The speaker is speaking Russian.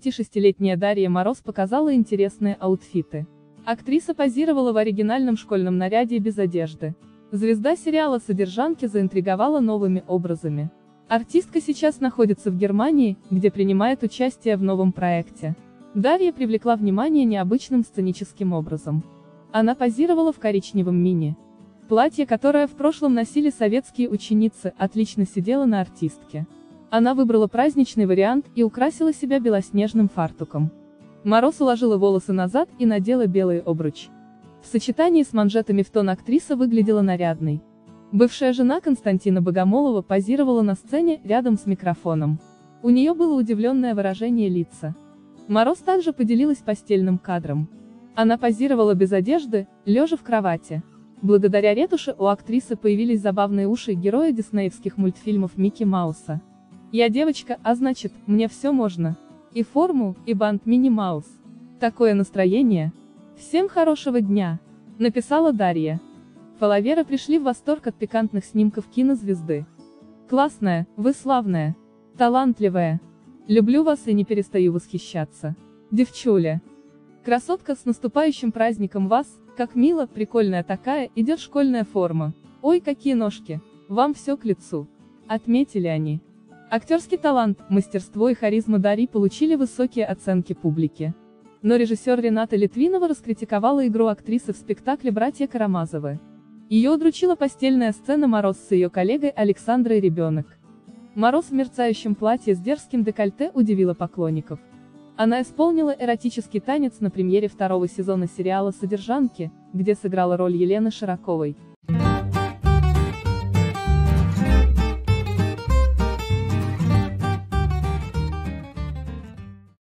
26-летняя Дарья Мороз показала интересные аутфиты. Актриса позировала в оригинальном школьном наряде и без одежды. Звезда сериала «Содержанки» заинтриговала новыми образами. Артистка сейчас находится в Германии, где принимает участие в новом проекте. Дарья привлекла внимание необычным сценическим образом. Она позировала в коричневом мини. Платье, которое в прошлом носили советские ученицы, отлично сидело на артистке. Она выбрала праздничный вариант и украсила себя белоснежным фартуком. Мороз уложила волосы назад и надела белый обруч. В сочетании с манжетами в тон актриса выглядела нарядной. Бывшая жена Константина Богомолова позировала на сцене рядом с микрофоном. У нее было удивленное выражение лица. Мороз также поделилась постельным кадром. Она позировала без одежды, лежа в кровати. Благодаря ретуши у актрисы появились забавные уши героя диснеевских мультфильмов Микки Мауса. «Я девочка, а значит, мне все можно. И форму, и бант Минни Маус. Такое настроение. Всем хорошего дня», — написала Дарья. Фолловеры пришли в восторг от пикантных снимков кинозвезды. «Классная, вы славная, талантливая. Люблю вас и не перестаю восхищаться. Девчуля. Красотка, с наступающим праздником вас, как мило, прикольная такая, идет школьная форма. Ой, какие ножки, вам все к лицу», — отметили они. Актерский талант, мастерство и харизма Дарьи получили высокие оценки публики. Но режиссер Рената Литвинова раскритиковала игру актрисы в спектакле «Братья Карамазовы». Ее удручила постельная сцена Мороз с ее коллегой Александрой Ребенок. Мороз в мерцающем платье с дерзким декольте удивила поклонников. Она исполнила эротический танец на премьере второго сезона сериала «Содержанки», где сыграла роль Елены Широковой.